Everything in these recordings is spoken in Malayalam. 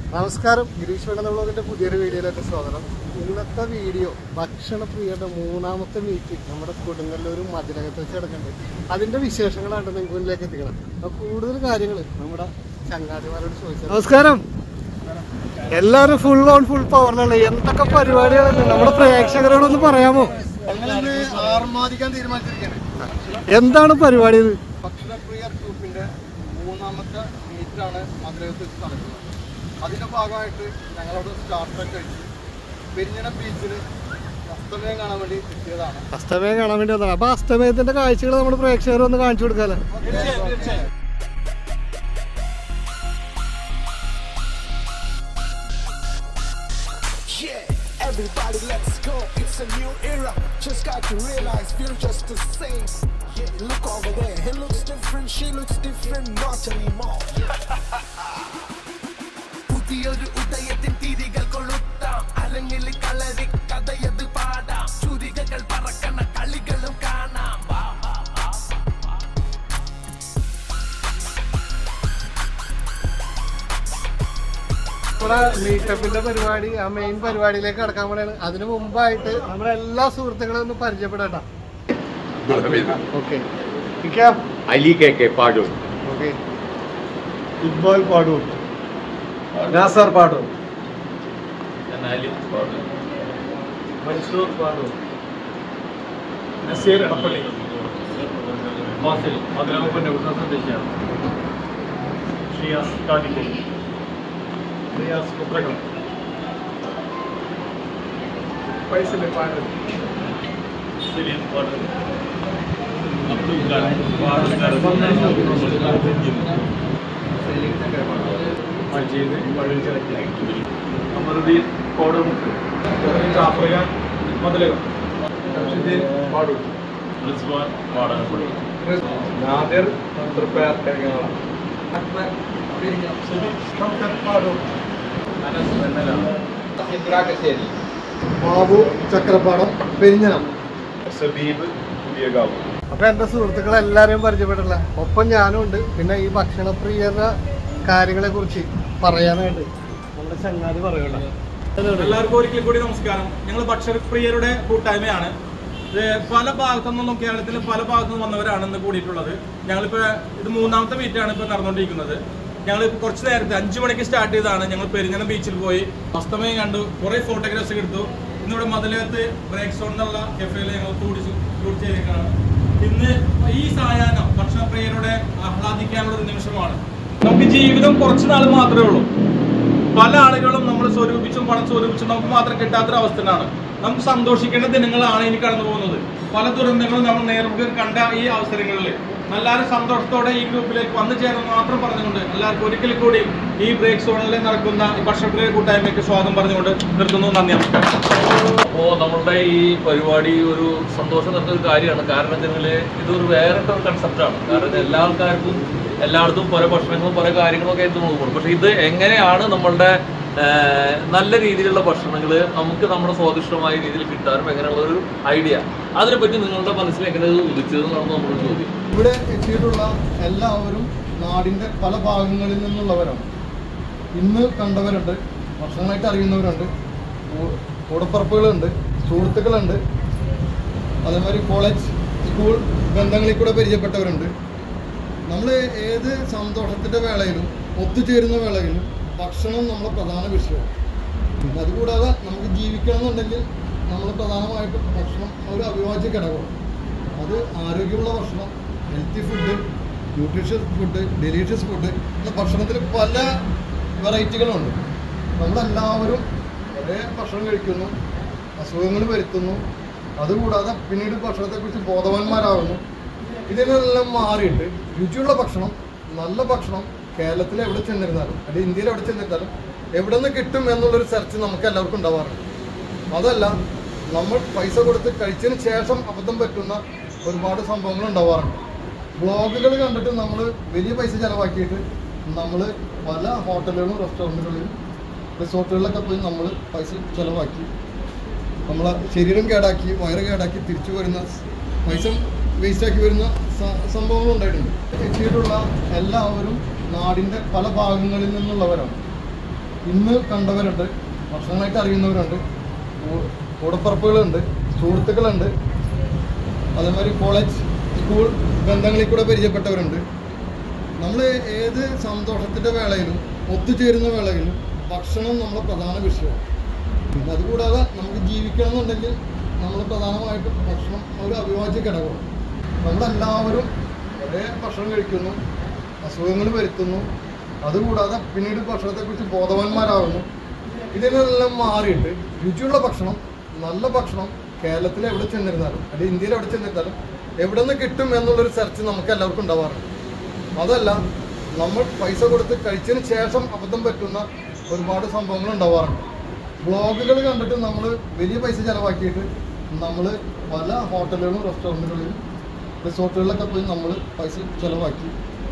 നമസ്കാരം, ഗിരീഷ് വേണുള്ളതിൻ്റെ പുതിയൊരു വീഡിയോയിലേക്ക് സ്വാഗതം. ഇന്നത്തെ വീഡിയോ ഭക്ഷണപ്രിയയുടെ മൂന്നാമത്തെ മീറ്റ് നമ്മുടെ കൊടുങ്ങല്ലൂർ മതിലകത്ത് വെച്ച് കിടക്കുന്നുണ്ട്. അതിൻ്റെ വിശേഷങ്ങളാണ് നിങ്ങൾക്ക് മുന്നിലേക്ക് എത്തിക്കണം. അപ്പോൾ കൂടുതൽ കാര്യങ്ങൾ നമ്മുടെ ചങ്ങാതിമാരോട് ചോദിച്ചത്. നമസ്കാരം. എല്ലാവരും ഫുൾ ഓൺ ഫുൾ പവറിലാണ്. എന്തൊക്കെ പരിപാടികളുണ്ട് നമ്മുടെ പ്രേക്ഷകരോടൊന്ന് പറയാമോ? ആർമാദിക്കാൻ തീരുമാനിച്ചിരിക്കുകയാണ്. എന്താണ് പരിപാടി? ഇത് ഭക്ഷണപ്രിയ ഗ്രൂപ്പിൻ്റെ മൂന്നാമത്തെ മീറ്റാണ് മതിലകത്ത് വെച്ച് നടക്കുന്നത്. അതിൻ്റെ ഭാഗമായിട്ട് ഞങ്ങളോട് സ്റ്റാർട്ടൊക്കെ കഴിച്ചു പെരിഞ്ഞണം ബീച്ചിൽ അസ്തമയം കാണാൻ വേണ്ടി എത്തിയതാണ്. അസ്തമയം കാണാൻ വേണ്ടി വന്നതാണ്. അപ്പോൾ അസ്തമയത്തിൻ്റെ കാഴ്ചകൾ നമ്മൾ പ്രേക്ഷകർ ഒന്ന് കാണിച്ചു കൊടുക്കാമല്ലോ. Everybody, let's go. It's a new era. Just got to realize we're just the same. Yeah, look over there. He looks different. She looks different. Not anymore. പുതിയൊരു ഉദയത്തിൻ തിരികൾ കൊളുത്താം. അരങ്ങിൽ കളരി കഥയത് പാടാം. ചുരികകൾ പറക്കണ കളികളും കാണാം. നമ്മുടെ മീറ്റപ്പിന്റെ പരിപാടി, ആ മെയിൻ പരിപാടിയിലേക്ക് കടക്കാൻ വേണ്ടിയാണ്. അതിനു മുമ്പായിട്ട് നമ്മുടെ എല്ലാ സുഹൃത്തുക്കളെ ഒന്ന് പരിചയപ്പെടട്ടാ. Okay, Ali K Padur, okay, Iqbal Padur, Nasar Padur, Mansoor Padur, Naseer Appalli, Fazil മധുരാമപ്പൻ്റെ സ്വദേശിയാണ്, ഷിയാസ് കാട്ടിക്കോട്, റിയാസ് കുത്രകം, ഫൈസൽ പാടൂർ, സലീം പാടൂർ, അബ്ദുൽ മജീദ് പഴഞ്ചിറക്കി, അമറുദ്ദീൻ കോടമുക്ക്, ജാഫ്രിയാൻ മതിലകം, ഷംസുദ്ദീൻ പാടൂർ, റിസ്വാൻ പാടാനപ്പള്ളി, നാദിർ തൃപ്പയാർ കരിങ്ങാള, അക്ബർ പാടൂർ, അനസ് വെണ്ണല, ഇബ്രാഹിം ബാബു ചക്രപ്പാടം, പെരിഞ്ഞനം, സബീബ് പുതിയകാവ്. അപ്പൊ എന്റെ സുഹൃത്തുക്കളെല്ലാരെയും പരിചയപ്പെട്ടില്ല. ഒപ്പം ഞാനും ഉണ്ട്. പിന്നെ ഈ ഭക്ഷണപ്രിയരുടെ കാര്യങ്ങളെ കുറിച്ച് പറയാനായിട്ട് നമ്മുടെ ചങ്ങാതി പറയുള്ളൂ. എല്ലാവർക്കും ഒരിക്കൽ കൂടി നമസ്കാരം. ഞങ്ങൾ ഭക്ഷണപ്രിയരുടെ കൂട്ടായ്മയാണ്. ഇത് പല ഭാഗത്തുനിന്നും, കേരളത്തിൽ പല ഭാഗത്തുനിന്നും വന്നവരാണ് ഇന്ന് കൂടിയിട്ടുള്ളത്. ഞങ്ങളിപ്പോൾ ഇത് മൂന്നാമത്തെ മീറ്റാണ് ഇപ്പോൾ നടന്നുകൊണ്ടിരിക്കുന്നത്. ഞങ്ങൾ കുറച്ച് നേരത്തെ 5 മണിക്ക് സ്റ്റാർട്ട് ചെയ്തതാണ്. ഞങ്ങൾ പെരിഞ്ഞനം ബീച്ചിൽ പോയി അസ്തമയം കണ്ടു, കുറേ ഫോട്ടോഗ്രാഫ്സ് എടുത്തു. ഇന്നിവിടെ മതിലകത്ത് ബ്രേക്ക് സോൺ എന്നുള്ള കഫേയിൽ ഞങ്ങൾ ഷൂട്ട് ചെയ്തേക്കാണ്. ഇന്ന് ഈ സായാഹ്നം ഭക്ഷണപ്രിയരുടെ ആഹ്ലാദിക്കാനുള്ള ഒരു നിമിഷമാണ്. നമുക്ക് ജീവിതം കുറച്ച് നാൾ മാത്രമേ ഉള്ളൂ. പല ആളുകളും നമ്മൾ സ്വരൂപിച്ചും പണം സ്വരൂപിച്ചും നമുക്ക് മാത്രം കിട്ടാത്തൊരവസ്ഥയാണ്. നമുക്ക് സന്തോഷിക്കേണ്ട ദിനങ്ങളാണ് ഇനി കടന്നു പോകുന്നത്. പല ദുരന്തങ്ങളും നമ്മൾ നേരിട്ട് കണ്ട ഈ അവസരങ്ങളിൽ എല്ലാവരും സന്തോഷത്തോടെ ഈ ഗ്രൂപ്പിലേക്ക് വന്നു ചേർന്ന് മാത്രം പറഞ്ഞുകൊണ്ട് എല്ലാവർക്കും ഒരിക്കൽ കൂടി ഈ ബ്രേക്ക് സോണിൽ നടക്കുന്ന ഈ ഭക്ഷണപ്രിയ കൂട്ടായ്മയ്ക്ക് സ്വാഗതം പറഞ്ഞുകൊണ്ട് നിർത്തുന്നു. നന്ദി, നമസ്കാരം. അപ്പോൾ നമ്മളുടെ ഈ പരിപാടി ഒരു സന്തോഷം തരുന്ന ഒരു കാര്യമാണ്. കാരണം വെച്ചാൽ ഇതൊരു വേറിട്ടൊരു കൺസെപ്റ്റാണ്. കാരണം എല്ലാ ആൾക്കാർക്കും എല്ലായിടത്തും പല ഭക്ഷണങ്ങളും പല കാര്യങ്ങളൊക്കെ ആയിട്ട് നോക്കും. പക്ഷെ ഇത് എങ്ങനെയാണ് നമ്മളുടെ നല്ല രീതിയിലുള്ള ഭക്ഷണങ്ങൾ നമുക്ക് നമ്മുടെ സ്വാദിഷ്ടമായ രീതിയിൽ കിട്ടാനും എങ്ങനെയുള്ള ഒരു ഐഡിയ, അതിനെപ്പറ്റി നിങ്ങളുടെ മനസ്സിൽ എങ്ങനെ ഉദിച്ചതെന്നാണ് നമ്മുടെ ചോദ്യം. ഇവിടെ എത്തിയിട്ടുള്ള എല്ലാവരും നാടിൻ്റെ പല ഭാഗങ്ങളിൽ നിന്നുള്ളവരാണ്. ഇന്ന് കണ്ടവരുണ്ട്, വർഷങ്ങളായിട്ട് അറിയുന്നവരുണ്ട്, കൂടപ്പറപ്പുകളുണ്ട്, സുഹൃത്തുക്കളുണ്ട്, അതേമാതിരി കോളേജ് സ്കൂൾ ബന്ധങ്ങളിൽ കൂടെ പരിചയപ്പെട്ടവരുണ്ട്. നമ്മൾ ഏത് സന്തോഷത്തിൻ്റെ വേളയിലും ഒത്തുചേരുന്ന വേളയിലും ഭക്ഷണം നമ്മുടെ പ്രധാന വിഷയമാണ്. അതുകൂടാതെ നമുക്ക് ജീവിക്കണം എന്നുണ്ടെങ്കിൽ നമ്മൾ പ്രധാനമായിട്ടും ഭക്ഷണം ഒരു അവിഭാജ്യ ഘടകമാണ്. അത് ആരോഗ്യമുള്ള ഭക്ഷണം, healthy food, nutritious food, delicious food എന്ന ഭക്ഷണത്തിൽ പല വെറൈറ്റികളുണ്ട്. നമ്മളെല്ലാവരും ഒരേ ഭക്ഷണം കഴിക്കുന്നു, അസുഖങ്ങൾ വരുത്തുന്നു. അതുകൂടാതെ പിന്നീട് ഭക്ഷണത്തെക്കുറിച്ച് ബോധവാന്മാരാകുന്നു. ഇതിനെല്ലാം മാറിയിട്ട് രുചിയുള്ള ഭക്ഷണം, നല്ല ഭക്ഷണം കേരളത്തിൽ എവിടെ ചെന്നിരുന്നാലും അല്ലെങ്കിൽ ഇന്ത്യയിൽ എവിടെ ചെന്നിരുന്നാലും എവിടെ നിന്ന് കിട്ടും എന്നുള്ളൊരു സെർച്ച് നമുക്ക് എല്ലാവർക്കും ഉണ്ടാവാറുണ്ട്. അതല്ല, നമ്മൾ പൈസ കൊടുത്ത് കഴിച്ചതിന് ശേഷം അബദ്ധം പറ്റുന്ന ഒരുപാട് സംഭവങ്ങൾ ഉണ്ടാവാറുണ്ട്. വ്ളോഗുകൾ കണ്ടിട്ട് നമ്മൾ വലിയ പൈസ ചിലവാക്കിയിട്ട് നമ്മൾ പല ഹോട്ടലുകളും റെസ്റ്റോറൻറ്റുകളിലും റിസോർട്ടുകളിലൊക്കെ പോയി നമ്മൾ പൈസ ചിലവാക്കി നമ്മളെ ശരീരം കേടാക്കി, വയറ് കേടാക്കി തിരിച്ചു വരുന്ന പൈസ വേസ്റ്റാക്കി വരുന്ന സംഭവങ്ങൾ ഉണ്ടായിട്ടുണ്ട്. എത്തിയിട്ടുള്ള എല്ലാവരും നാടിൻ്റെ പല ഭാഗങ്ങളിൽ നിന്നുള്ളവരാണ്. ഇന്ന് കണ്ടവരുണ്ട്, വർഷങ്ങളായിട്ട് അറിയുന്നവരുണ്ട്, കൂടപ്പറപ്പുകളുണ്ട്, സുഹൃത്തുക്കളുണ്ട്, അതേമാതിരി കോളേജ് സ്കൂൾ ബന്ധങ്ങളിൽ കൂടെ പരിചയപ്പെട്ടവരുണ്ട്. നമ്മൾ ഏത് സന്തോഷത്തിൻ്റെ വേളയിലും ഒത്തുചേരുന്ന വേളയിലും ഭക്ഷണം നമ്മുടെ പ്രധാന വിഷയമാണ്. അതുകൂടാതെ നമുക്ക് ജീവിക്കണം എന്നുണ്ടെങ്കിൽ നമ്മൾ പ്രധാനമായിട്ടും ഭക്ഷണം ഒരു അവിഭാജ്യ ഘടകമാണ്. നമ്മളെല്ലാവരും ഒരേ ഭക്ഷണം കഴിക്കുന്നു, അസുഖങ്ങൾ വരുത്തുന്നു. അതുകൂടാതെ പിന്നീട് ഭക്ഷണത്തെക്കുറിച്ച് ബോധവാന്മാരാകുന്നു. ഇതിനെല്ലാം മാറിയിട്ട് രുചിയുള്ള ഭക്ഷണം, നല്ല ഭക്ഷണം കേരളത്തിൽ എവിടെ ചെന്നിരുന്നാലും അല്ലെങ്കിൽ ഇന്ത്യയിൽ എവിടെ ചെന്നിരുന്നാലും എവിടെ നിന്ന് കിട്ടും എന്നുള്ളൊരു സെർച്ച് നമുക്ക് എല്ലാവർക്കും ഉണ്ടാവാറുണ്ട്. അതല്ല, നമ്മൾ പൈസ കൊടുത്ത് കഴിച്ചതിന് ശേഷം അബദ്ധം പറ്റുന്ന ഒരുപാട് സംഭവങ്ങൾ ഉണ്ടാവാറുണ്ട്. വ്ളോഗുകൾ കണ്ടിട്ട് നമ്മൾ വലിയ പൈസ ചിലവാക്കിയിട്ട് നമ്മൾ പല ഹോട്ടലുകളും റെസ്റ്റോറൻറ്റുകളിലും റിസോർട്ടുകളിലൊക്കെ പോയി നമ്മൾ പൈസ ചിലവാക്കി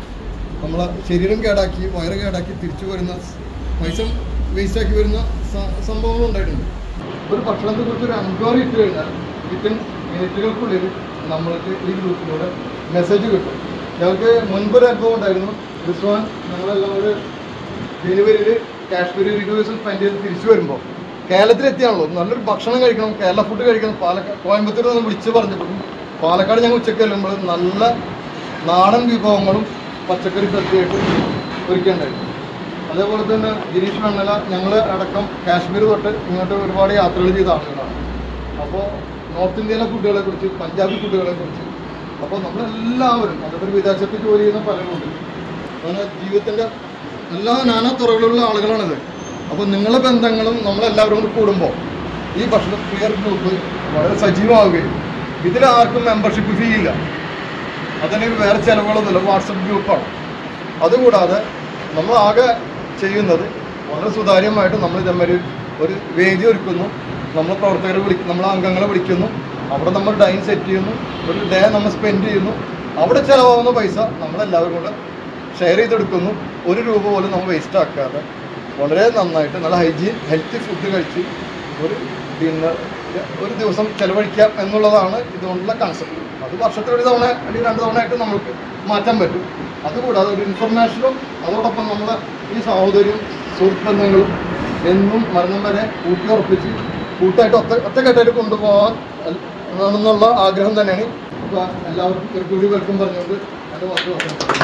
നമ്മളെ ശരീരം കേടാക്കി, വയറ് കേടാക്കി തിരിച്ചു വരുന്ന, പൈസ വേസ്റ്റാക്കി വരുന്ന സംഭവങ്ങൾ ഉണ്ടായിട്ടുണ്ട്. ഒരു ഭക്ഷണത്തെക്കുറിച്ച് ഒരു എൻക്വയറി ഇട്ട് കഴിഞ്ഞാൽ വിത്തിൻ മിനിറ്റുകൾക്കുള്ളിൽ നമ്മൾക്ക് ഈ ഗ്രൂപ്പിലൂടെ മെസ്സേജ് കിട്ടും. ഞങ്ങൾക്ക് മുൻപൊരു അനുഭവം ഉണ്ടായിരുന്നു. റിസ്വാൻ ഞങ്ങളെല്ലാം ഒരു ജനുവരിയിൽ കാശ്മീർ റിവ്യൂസിൽ സ്പെൻഡ് ചെയ്ത് തിരിച്ചു വരുമ്പോൾ കേരളത്തിലെത്തിയാണല്ലോ നല്ലൊരു ഭക്ഷണം കഴിക്കണം, കേരള ഫുഡ് കഴിക്കണം. കോയമ്പത്തൂർ നിന്ന് വിളിച്ച് പറഞ്ഞിട്ടും പാലക്കാട് ഞങ്ങൾ ഉച്ചയ്ക്ക് ചെല്ലുമ്പോൾ നല്ല നാടൻ വിഭവങ്ങളും പച്ചക്കറി സദ്യയായിട്ട് ഒരുക്കേണ്ടായിരുന്നു. അതേപോലെ തന്നെ ഗിരീഷ് മണ്ണല ഞങ്ങൾ അടക്കം കാശ്മീർ തൊട്ട് ഇങ്ങോട്ട് ഒരുപാട് യാത്രകൾ ചെയ്ത ആളുകളാണ്. അപ്പോൾ നോർത്ത് ഇന്ത്യയിലെ ഫുഡുകളെ കുറിച്ച്, പഞ്ചാബി ഫുഡുകളെ കുറിച്ച്, അപ്പോൾ നമ്മളെല്ലാവരും അതൊരു വിദേശത്ത് ജോലി ചെയ്യുന്ന പലരുണ്ട്. അങ്ങനെ ജീവിതത്തിൻ്റെ എല്ലാ നാനാ തുറകളിലുള്ള ആളുകളാണിത്. അപ്പോൾ നിങ്ങളുടെ ബന്ധങ്ങളും നമ്മളെല്ലാവരും കൂടി കൂടുമ്പോൾ ഈ ഭക്ഷണ പ്രിയർ ഗ്രൂപ്പ് വളരെ സജീവമാവുകയും ഇതിലാർക്കും മെമ്പർഷിപ്പ് ഫീ ഇല്ല, അതിന് വേറെ ചിലവുകളൊന്നുമില്ല, വാട്സപ്പ് ഗ്രൂപ്പാണ്. അതുകൂടാതെ നമ്മൾ ആകെ ചെയ്യുന്നത് വളരെ സുതാര്യമായിട്ട് നമ്മൾ ഇതേമാതിരി ഒരു വേദി ഒരുക്കുന്നു, നമ്മൾ പ്രവർത്തകരെ നമ്മളെ അംഗങ്ങളെ വിളിക്കുന്നു, അവിടെ നമ്മൾ ഡൈൻ സെറ്റ് ചെയ്യുന്നു, ഒരു ഡേ നമ്മൾ സ്പെൻഡ് ചെയ്യുന്നു. അവിടെ ചിലവാകുന്ന പൈസ നമ്മളെല്ലാവരും കൂടെ ഷെയർ ചെയ്തെടുക്കുന്നു. ഒരു രൂപ പോലും നമ്മൾ വേസ്റ്റ് ആക്കാതെ വളരെ നന്നായിട്ട് നല്ല ഹെൽത്തി ഫുഡ് കഴിച്ച് ഒരു ഡിന്നർ ഒരു ദിവസം ചിലവഴിക്കാം എന്നുള്ളതാണ് ഇതുകൊണ്ടുള്ള കൺസെപ്റ്റ്. അത് വർഷത്തിൽ ഒരു തവണ അല്ലെങ്കിൽ 2 തവണയായിട്ട് നമുക്ക് മാറ്റാൻ പറ്റും. അതുകൂടാതെ ഒരു ഇൻഫർമേഷനും അതോടൊപ്പം നമ്മളെ ഈ സഹോദരിയും സുഹൃത്ത് ബന്ധങ്ങളും എന്നും മരണം വരെ ഊട്ടിയുറപ്പിച്ച് കൂട്ടായിട്ട് ഒറ്റക്കെട്ടായിട്ട് കൊണ്ടുപോകാൻ എന്നുള്ള ആഗ്രഹം തന്നെയാണ്. അപ്പോൾ എല്ലാവർക്കും ഒരു കൂടി വെൽക്കം പറഞ്ഞുകൊണ്ട് എൻ്റെ വാക്ക് പറഞ്ഞു.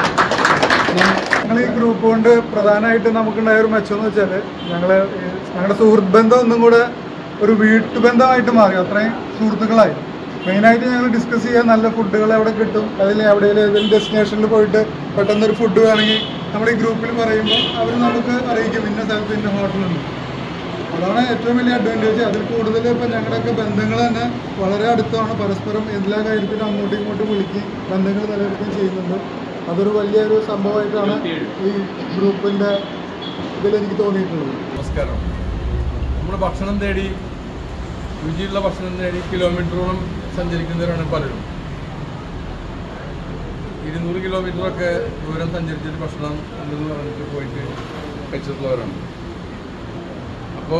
ഞങ്ങൾ ഈ ഗ്രൂപ്പ് കൊണ്ട് പ്രധാനമായിട്ട് നമുക്കുണ്ടായ ഒരു മെച്ചം എന്ന് വെച്ചാൽ ഞങ്ങളുടെ സുഹൃത്ത് ബന്ധം ഒന്നും കൂടെ ഒരു വീട്ടുബന്ധമായിട്ട് മാറി. അത്രയും സുഹൃത്തുക്കളായി. മെയിനായിട്ട് ഞങ്ങൾ ഡിസ്കസ് ചെയ്യാൻ നല്ല ഫുഡുകൾ എവിടെ കിട്ടും, അതിൽ എവിടെയെങ്കിലും ഏതെങ്കിലും ഡെസ്റ്റിനേഷനിൽ പോയിട്ട് പെട്ടെന്നൊരു ഫുഡ് വേണമെങ്കിൽ നമ്മൾ ഈ ഗ്രൂപ്പിൽ പറയുമ്പോൾ അവർ നമുക്ക് അറിയിക്കും ഇന്ന സ്ഥലത്ത് ഇന്ന ഹോട്ടലുണ്ട്. അതാണ് ഏറ്റവും വലിയ അഡ്വാൻറ്റേജ്. അതിൽ കൂടുതൽ ഇപ്പം ഞങ്ങളുടെയൊക്കെ ബന്ധങ്ങൾ തന്നെ വളരെ അടുത്താണ്. പരസ്പരം എല്ലാ കാര്യത്തിലും അങ്ങോട്ടും ഇങ്ങോട്ടും വിളിക്കുകയും ബന്ധങ്ങൾ നിലനിർത്തുകയും ചെയ്യുന്നുണ്ട്. അതൊരു വലിയൊരു സംഭവമായിട്ടാണ് ഈ ഗ്രൂപ്പിൻ്റെ ഇതിൽ എനിക്ക് തോന്നിയിട്ടുള്ളത്. നമസ്കാരം. നമ്മൾ ഭക്ഷണം തേടി, രുചിയുള്ള ഭക്ഷണം തേടി കിലോമീറ്ററോളം സഞ്ചരിക്കുന്നവരാണ് പലരും. 200 കിലോമീറ്ററൊക്കെ ദൂരം സഞ്ചരിച്ചിട്ട് ഭക്ഷണം ഉണ്ടെന്ന് പറഞ്ഞിട്ട് പോയിട്ട് കഴിച്ചിട്ടുള്ളവരാണ്. അപ്പോൾ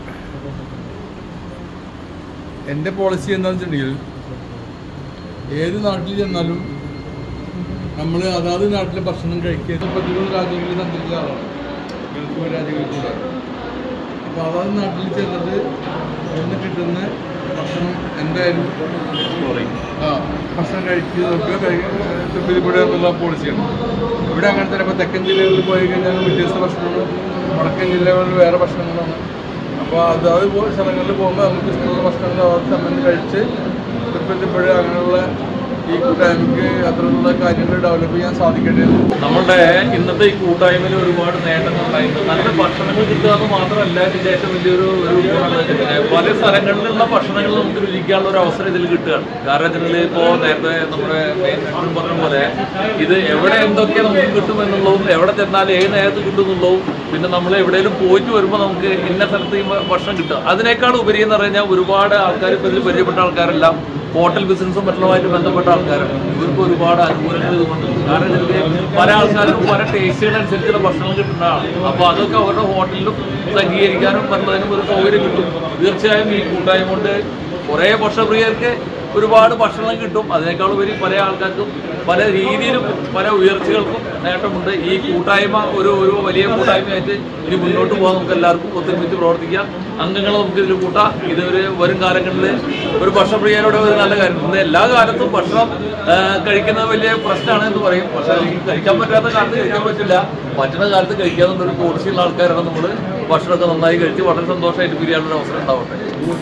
എൻ്റെ പോളിസി എന്താണെന്ന് വെച്ചിട്ടുണ്ടെങ്കിൽ ഏത് നാട്ടിൽ ചെന്നാലും നമ്മൾ അതാത് നാട്ടിലെ ഭക്ഷണം കഴിക്കുക. 33 രാജ്യങ്ങളിൽ സഞ്ചരിച്ച ആളാണ്, ഗൾഫ് രാജ്യങ്ങളിൽ. അപ്പോൾ അതാത് നാട്ടിൽ ചെന്നത് അവിടെ കിട്ടുന്ന ഭക്ഷണം എന്തായാലും ഭക്ഷണം കഴിക്കുക ഇവിടെ എന്നുള്ള പോളിസിയാണ്. ഇവിടെ അങ്ങനെ തന്നെ. ഇപ്പോൾ തെക്കൻ ജില്ലകളിൽ പോയി കഴിഞ്ഞാൽ വ്യത്യസ്ത ഭക്ഷണങ്ങളും വടക്കൻ ജില്ലകളിൽ വേറെ ഭക്ഷണങ്ങളാണ്. അപ്പോൾ അതാത് സ്ഥലങ്ങളിൽ പോകുമ്പോൾ നമുക്ക് ഇഷ്ടമുള്ള ഭക്ഷണങ്ങൾ അതാത് സമയത്ത് കഴിച്ച് തൃപ്തിപ്പെട്ട് അങ്ങനെയുള്ള ഈ കൂട്ടായ്മയ്ക്ക് അത്തരത്തിലുള്ള കാര്യങ്ങൾ ഡെവലപ്പ് ചെയ്യാൻ സാധിക്കട്ടെ. നമ്മളുടെ ഇന്നത്തെ ഈ കൂട്ടായ്മയിൽ ഒരുപാട് നേട്ടങ്ങളുണ്ടായിരുന്നു. നല്ല ഭക്ഷണങ്ങൾ കിട്ടുക എന്ന് മാത്രമല്ല ഇതിൻ്റെ ഏറ്റവും വലിയൊരു പല സ്ഥലങ്ങളിലുള്ള ഭക്ഷണങ്ങൾ നമുക്ക് രുചിക്കാനുള്ള ഒരു അവസരം ഇതിൽ കിട്ടുകയാണ്. കാരണം ഇതിൽ ഇപ്പോൾ നേരത്തെ നമ്മുടെ മെയിൻ പറഞ്ഞ പോലെ ഇത് എവിടെ എന്തൊക്കെ നമുക്ക് കിട്ടുമെന്നുള്ളതും എവിടെ ചെന്നാലും ഏത് നേരത്ത് കിട്ടുമെന്നുള്ളതും പിന്നെ നമ്മൾ എവിടെയെങ്കിലും പോയിട്ട് വരുമ്പോൾ നമുക്ക് ഇന്ന സ്ഥലത്ത് ഈ ഭക്ഷണം കിട്ടുക. അതിനേക്കാൾ ഉപരി എന്ന് പറഞ്ഞാൽ ഒരുപാട് ആൾക്കാർ ഇപ്പോൾ ഇതിൽ പരിചയപ്പെട്ട ആൾക്കാരെല്ലാം ഹോട്ടൽ ബിസിനസ്സും മറ്റുള്ളതുമായിട്ട് ബന്ധപ്പെട്ട ആൾക്കാരാണ്. ഇവർക്ക് ഒരുപാട് അനുകൂലങ്ങൾ ഇതുകൊണ്ട്. കാരണം ഇതിൽ പല ആൾക്കാർക്കും പല ടേസ്റ്റുകളനുസരിച്ചുള്ള ഭക്ഷണം കിട്ടുന്നതാണ്. അപ്പോൾ അതൊക്കെ അവരുടെ ഹോട്ടലിലും സജ്ജീകരിക്കാനും മറ്റുള്ളതിനും ഒരു സൗകര്യം കിട്ടും. തീർച്ചയായും ഈ കൂട്ടായ്മ കൊണ്ട് കുറേ ഭക്ഷണപ്രിയർക്ക് ഒരുപാട് ഭക്ഷണം കിട്ടും. അതിനേക്കാളുപരി പല ആൾക്കാർക്കും പല രീതിയിലും പല ഉയർച്ചകൾക്കും നേട്ടമുണ്ട്. ഈ കൂട്ടായ്മ ഒരു വലിയ കൂട്ടായ്മയായിട്ട് ഇനി മുന്നോട്ട് പോകാൻ നമുക്ക് എല്ലാവർക്കും ഒത്തൊരുമിച്ച് പ്രവർത്തിക്കാം. അംഗങ്ങളെ നമുക്ക് ഇതിൽ കൂട്ടാം. ഇത് വരും കാലങ്ങളിൽ ഒരു ഭക്ഷണപ്രിയരുടെ ഒരു നല്ല കാര്യം. ഇന്ന് എല്ലാ കാലത്തും ഭക്ഷണം കഴിക്കുന്നത് വലിയ പ്രശ്നമാണ് എന്ന് പറയും. പക്ഷേ കഴിക്കാൻ പറ്റാത്ത കാലത്ത് കഴിക്കാൻ പറ്റില്ല, പറ്റുന്ന കാലത്ത് കഴിക്കാമെന്നൊരു പോളിസിയുള്ള ആൾക്കാരാണ് നമ്മൾ. ഭക്ഷണമൊക്കെ നന്നായി കഴിച്ച് വളരെ സന്തോഷമായിട്ട് പിരിയാനുള്ള അവസരം ഉണ്ടാവട്ടെ.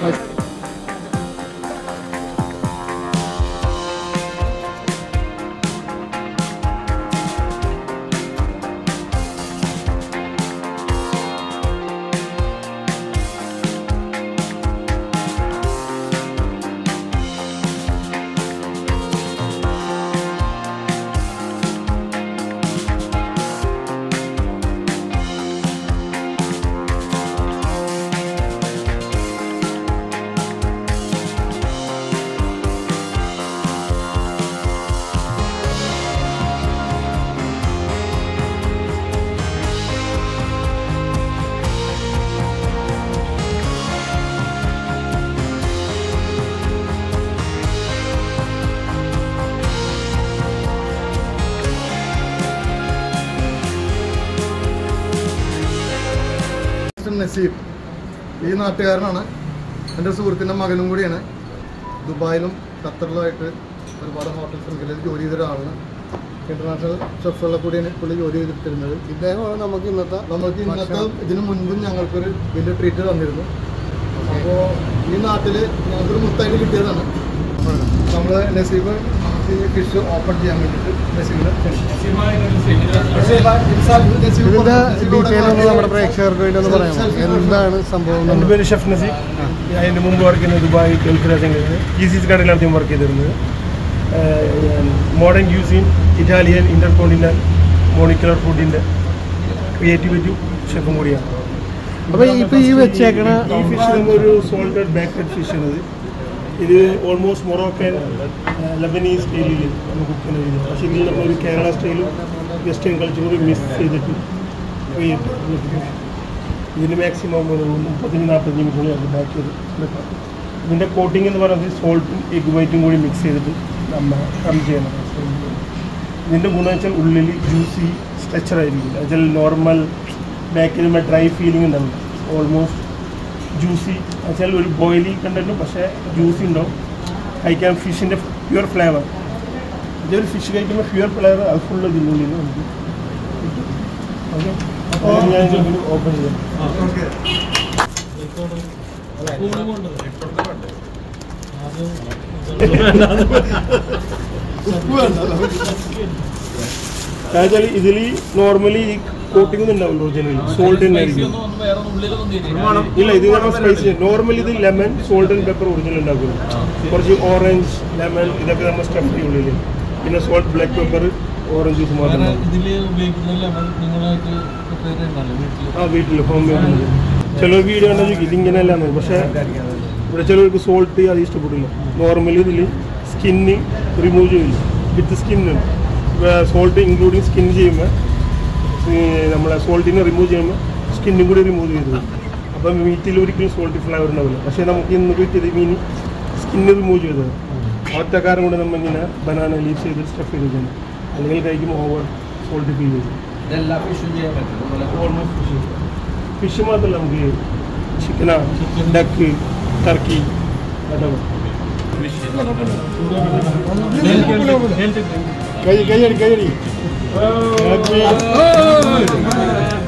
നസീബ് ഈ നാട്ടുകാരനാണ്. എൻ്റെ സുഹൃത്തിൻ്റെ മകനും കൂടിയാണ്. ദുബായിലും ഖത്തറിലുമായിട്ട് ഒരുപാട് ഹോട്ടൽ ശൃംഖലയിൽ ജോലി ചെയ്ത ഒരാളാണ്. ഇന്റർനാഷണൽ ഷെഫുകളെ കൂടിയാണ് പുള്ളി ജോലി ചെയ്തിരുന്നത്. ഇദ്ദേഹമാണ് നമുക്ക് ഇന്നത്തെ ഇതിനു മുൻപും ഞങ്ങൾക്കൊരു വലിയ ട്രീറ്റ് തന്നിരുന്നു. അപ്പോൾ ഈ നാട്ടിൽ ഞങ്ങൾക്കൊരു മുത്തായിട്ട് കിട്ടിയതാണ്. നമ്മൾ നസീബ് ഫിഷ് ഓപ്പൺ ചെയ്യാൻ വേണ്ടിയിട്ട് നമ്മുടെ പ്രേക്ഷകർക്ക് വേണ്ടി ഒന്ന് പറയാം, എന്താണ് സംഭവം? എൻ്റെ പേര് ഷെഫ് നസീബ്. ഞാൻ അതിൻ്റെ മുമ്പ് വർക്ക് ചെയ്യുന്നത് ദുബായ് ഗൾഫ് രാജ്യങ്ങളിൽ ഈസീസ് കടയിലാണ് ആദ്യം വർക്ക് ചെയ്തിരുന്നത്. Modern cuisine, Italian, intercontinental, molecular ഫുഡിൻ്റെ ക്രിയേറ്റിവിറ്റി ഷെഫും കൂടിയാണ്. അപ്പോൾ ഇപ്പോൾ ഈ വെച്ചേക്കണ ഈ ഫിഷ് ഒരു സോൾട്ടഡ് ബാക്കഡ് ഫിഷ് ആണ്. ഇത് ഓൾമോസ്റ്റ് മൊറോക്കൻ ലബനീസ് സ്റ്റൈലിൽ നമ്മൾ കുക്ക് ചെയ്യുന്നത്. പക്ഷേ ഇതിൽ നമ്മളൊരു കേരള സ്റ്റൈലും വെസ്റ്റേൺ കൾച്ചറും കൂടി മിക്സ് ചെയ്തിട്ട് ഇതിന് മാക്സിമം ഒരു 35-40 മിനിറ്റ് അത് ബാക്ക് ചെയ്ത് വെക്കാം. ഇതിൻ്റെ കോട്ടിംഗ് എന്ന് പറയുന്നത് സോൾട്ടും എഗ് വൈറ്റും കൂടി മിക്സ് ചെയ്തിട്ട് നമ്മൾ റം ചെയ്യണം. ഇതിൻ്റെ ഗുണം വെച്ചാൽ ഉള്ളിൽ ജ്യൂസി സ്ട്രെച്ചർ ആയിരിക്കും. എന്നുവെച്ചാൽ നോർമൽ ബാക്ക് ചെയ്യുമ്പോൾ ഡ്രൈ ഫീലിംഗ് ഉണ്ടാവും. ഓൾമോസ്റ്റ് ജ്യൂസി എന്നുവെച്ചാൽ ഒരു ബോയിലി കണ്ടിട്ടും പക്ഷേ ജ്യൂസി ഉണ്ടാവും. കഴിക്കാൻ ഫിഷിൻ്റെ പ്യുവർ ഫ്ലേവർ. ഇതൊരു ഫിഷ് കഴിക്കുമ്പോൾ പ്യുവർ ഫ്ലേവർ അത് ഫുള്ള് ഇതിനുള്ളിൽ നമുക്ക് ഓക്കെ. അപ്പോൾ ഞാൻ ഓപ്പൺ ചെയ്യാം. എന്നുവെച്ചാൽ ഇതിൽ നോർമലി ഈ കോട്ടിംഗ് ഒന്നും ഉണ്ടാവില്ല. ഒറിജിനലി സോൾട്ട് തന്നെ ആയിരിക്കും. ഇല്ല, ഇത് നമ്മൾ സ്പൈസി നോർമലി ഇത് lemon, salt and pepper original ഉണ്ടാക്കും. കുറച്ച് ഓറഞ്ച്, ലെമൺ ഇതൊക്കെ നമ്മൾ സ്റ്റഫ് ചെയ്യും ഉള്ളിൽ. പിന്നെ salt, black pepper, orange juice മാത്രം. വീട്ടിൽ ഹോം മെയ്ഡ്. ചിലർ വീഡിയോ കണ്ടാൽ ഇതിങ്ങനെയല്ലാന്ന്, പക്ഷേ ഇവിടെ ചിലർക്ക് സോൾട്ട് അത് ഇഷ്ടപ്പെടില്ല. നോർമലി ഇതിൽ സ്കിന്ന് റിമൂവ് ചെയ്യില്ല, with skin. Salt including skin ചെയ്യുമ്പോൾ നമ്മളെ സോൾട്ടിനെ റിമൂവ് ചെയ്യുമ്പോൾ സ്കിന്നും കൂടി റിമൂവ് ചെയ്തു. അപ്പം മീറ്റിൽ ഒരിക്കലും സോൾട്ട് ഫ്ലേവർ ഉണ്ടാവില്ല. പക്ഷേ നമുക്ക് ഇന്ന് കിട്ടിയത് മീൻ സ്കിന്ന് റിമൂവ് ചെയ്തത്. ഒറ്റക്കാരം കൊണ്ട് നമ്മൾ ഇങ്ങനെ ബനാന ലീവ്സ് ചെയ്ത് സ്റ്റഫ് ചെയ്തിരിക്കണം. അല്ലെങ്കിൽ കഴിക്കുമ്പോൾ ഓവർ സോൾട്ട് ഫീൽ ചെയ്തു. ഓൾമോസ്റ്റ് ഫിഷ് മാത്രമല്ല, നമുക്ക് ചിക്കനാ, ഡക്ക്, ടർക്കി അതൊക്കെ. കൈയടി